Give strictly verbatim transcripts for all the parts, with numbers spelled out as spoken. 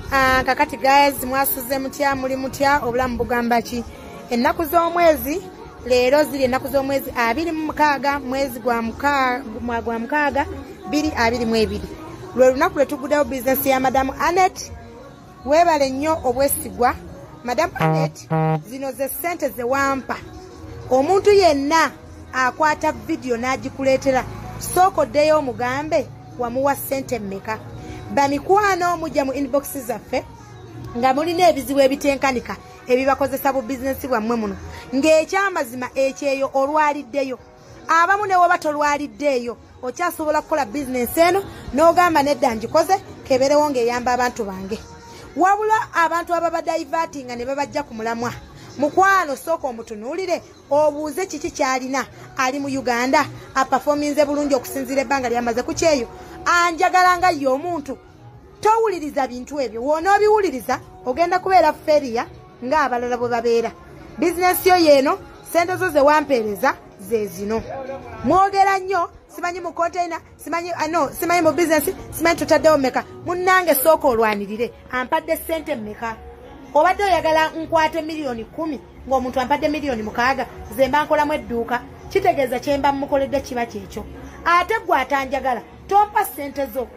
Ah, kakati guys mwasuze mutya muli mutya obulamu bugamba ki ennaku z'omwezi leero ziri ennaku z'omwezi abiri mu mukaaga mwezi gwa mukaaga gwa mukaaga biri abiri mu ebiri lwe lunaku lwe tuguddewo bizinesi ya madamu Anet weebale nnyo obwesigwa madamu Anet zino ze ssente ze wampa omuntu yenna akwata vidiyo n'agikuleetera sooka oddeyo omugambe wamuwa ssente mmeka bamikwano mujja mu inbox zaffe nga mulina ebizibu ebitenkanika ebibakozesa bu bizinesi bwammwe muno ng'ekyamazima ekyeyo olwaliddeyo abamu ne woba tolwaliddeeyo okyasobola kukola bizinesi eno n'ogamba nedda ngikoze keberewo ng'eyamba abantu bange wabula abantu ababadaivatinga ne babajja ku mulamwa mukwano sooka omutunuulire obuuze kiki kyalina ali mu Uganda apafominze bulungi okusinziira ebbanga lyamaze ku kyeyo anjagala nga ye omuntu towuliriza bintu ebyo wonoobiwuliriza ogenda kubeera feriya ng'abalala bwe babeera bizinesi yo yeeno sente zo ze wampeereza ze zino mwogera nnyo simanyi mu konteina simanyi no simanyi mu bizinesi simanyi tutaddewo mmeka munnange sooka olwanirire ampadde sente mmeka obadde oyagala nkwate miliyoni kumi ng'omuntu ampadde miliyoni mukaaga ze mba nkolamu edduuka kitegeeza kye mba mukoledde kiba kyekyo ate gwe atanjagala tompa sente zo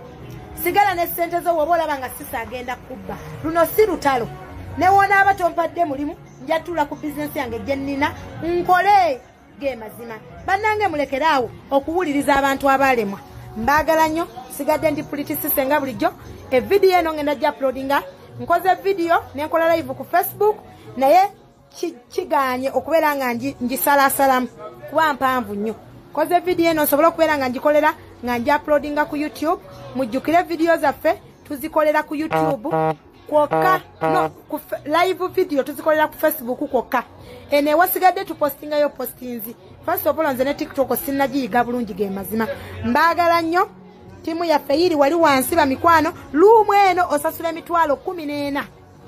sigala ne sente zo woba olaba nga sisa agenda kubba luno si lutalo ne wonaaba tompadde mulimu njatula ku bizinesi yange gye nnina nkole ge mazima bannange mulekeraawo okuwuliriza abantu abalemwa mbaagala nnyo sigadde ndi politisise nga bulijjo evidiyo eno ngenda gya uploadinga nkoze vidiyo nenkola live ku Facebook naye kiganye okubeera nga ngisalasalamu kuba mpanvu nnyo koze vidiyo eno nsobola okubeera nga ngikolera nga ngi uploadinga ku YouTube mujjukire vidiyo zaffe tuzikolera ku YouTube kwokka no ku live video tuzikolera ku Facebook kwokka ene wasigadde tupostingayo postinzi first of all nze ne TikTok sinnagiyiga bulungi ge mazima mbaagala nnyo timu yaffe yiri wali wansi ba mikwano luumu eno osasula emitwalo kumi n'ena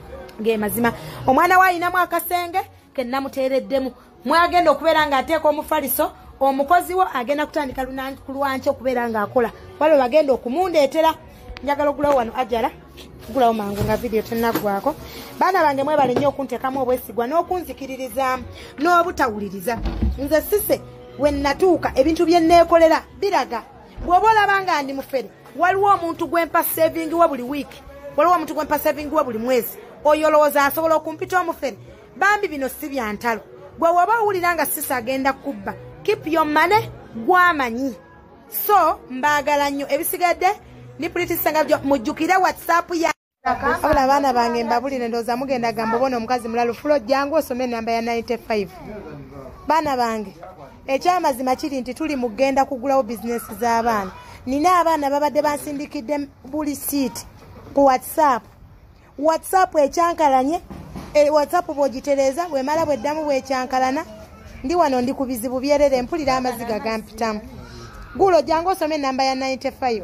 ge mazima omwana waayinamu akasenge ke namuteereddemu mwagenda okubeera ng'ateeka omufaliso omukozi wo agenda kutandika ku lwanki okubeera ng'akola waliwo bagenda okumundeetera njagala okulawo wano ajala gulawo mangu nga vidiyo tennaggwako baana bange mwebale nnyo okunteekamu obwesigwa n'okunzikiririzaamu n'obutawuliriza nze sise we nnatuuka ebintu bye nneekolera biraga bw'oba olaba nga ndi mufere waliwo omuntu gwempa savingi wa buli wiiki waliwo omuntu gwempa savingi wa buli mwezi oyo olowooza asobola okumpita omufere bambi bino si bya ntalo bwe waba owulira nga sisa agenda kubba keep your money gwamanyi so mbaagala nnyo ebisigadde ni politisanga byo mujjukire WhatsApp ya abula abaana bange mbabulire ndooza mugenda gamba obona omukazi mulalu fulo jangu osome namba ya ninety-five baana bange ekyamazima kiri nti tuli mugenda kugulawo bizinesi z'abaana nina abaana babadde bansindikidde buli siiti ku WhatsApp WhatsApp ekyankalanye e WhatsApp bw'ogitereeza bwemala bweddamu bwekyankalana ndi wano ndi ku bizibu byerere mpulira amaziga gampitamu gulo jangu osome namba ya ninety-five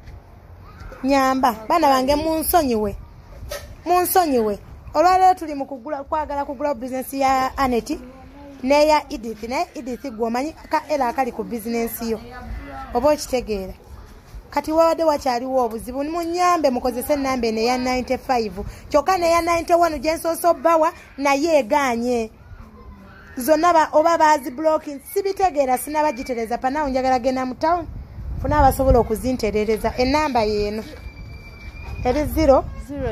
nyamba baana bange munsonyiwe munsonyiwe olwaleero tuli mu kugula kwagala kugula bizinesi ya Anet neya Edith naye Edith gwomanyi ka era akali ku bizinesi yo oba okitegeera kati wabadde wakyaliwo obuzibu munyambe mukozese ennamba eno eya ninety-five kyokka neya ninety-one gyensoso bbawa naye eganye zonna oba baazi blocking sibitegeera sinabagitereza panawo njagala genda mu town funa abasobola okuzinterereza ennamba yeeno eri zero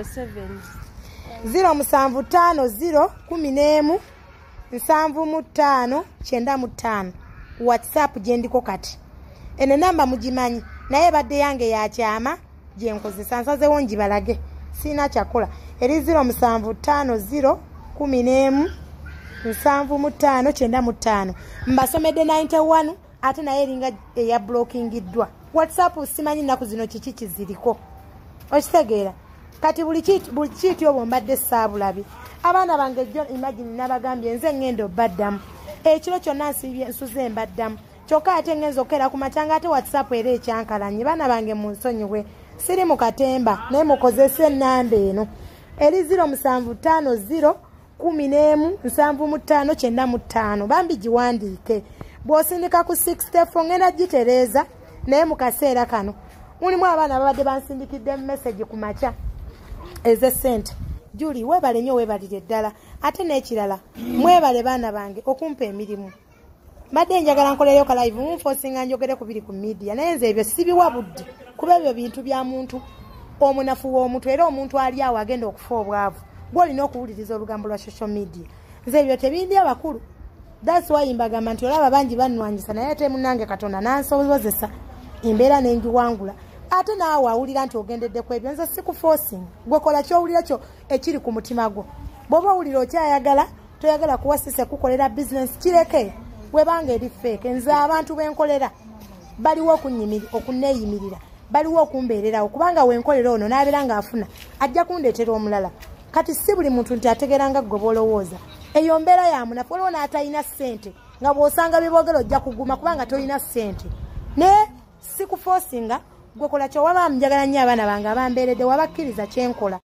zero musanvu ttaano zero kumi n'emu nsanvu mu ttaano kyenda mu ttaano WhatsApp gye ndiko kati eno ennamba mugimanyi naye badde yange yakyama gye nkozesa nsazewo ngibalage siina kyakola eri zero musanvu ttaano zero kumi n'emu nsanvu mu ttaano kyenda mu ttaano mbasomedde ninety-one ate naye eringa eya blockingiddwa WhatsApp simanyi nnaku zino kiki kiziriko okitegeera kati buli kiiti obwo mbadde saabulabi abaana bange jjo imagine nabagambye nze ngendo baddamu ekiro kyonna nsuze mbaddamu kyokka ate ngenza okera ku makyanga ate WhatsApp era ekyankalanye baana bange munsonyiwe siri mu katemba naye mukozese ennamba eno eri zero musanvu ttaano zero kumi n'emu nsanvu mu ttaano kyenda mu ttaano bambi giwandiike bw'osindika ku sixty four ngenda gitereeza naye mu kaseera kano mulimu abaana babadde bansindikidde message ku makya ez'essente. Juli weebale nnyo weebalire ddala ate n'ekirala mwebale baana bange okumpa emirimu. Mbadde njagala nkoleyo ka live munfosinga njogere ku biri ku media naye nze ebyo sibiwa budde kuba ebyo bintu bya muntu omunafu w'omuntu era omuntu ali awo agenda okufa obwavu gw'olina okuwuliriza olugambo lwa social media. Nze ebyo tebindi abakulu. That's why mbagamba nti olaba bangi bannwanyisa naye ate munange Katonda n'ansobozesa embeera n'engiwangula. Ate naawe awulira nti ogendedde ku ebyo nze sikuforcing gwe kola ky'owulira kyo ekiri ku mutima gwo. Bw'oba owulira okyayagala toyagala kuwasise kukolera business kireke webanga eri fake. Nze abantu benkolera baliwo okunneeyimirira baliwo okumbeererawo kubanga wenkolera ono n'abeera ng'afuna ajja kundeetera omulala. Kati si buli muntu nti ategeranga gwe bw'olowooza. Eyo mbeera ya munafu waliwo n'atalina ssente nga bw'osanga biboogera ojja kuguma kubanga tolina ssente. Ne sikuforcinga gwe kola kyo waba njagala nnyo abaana bange abambeeredde wabakkiriza kyenkola.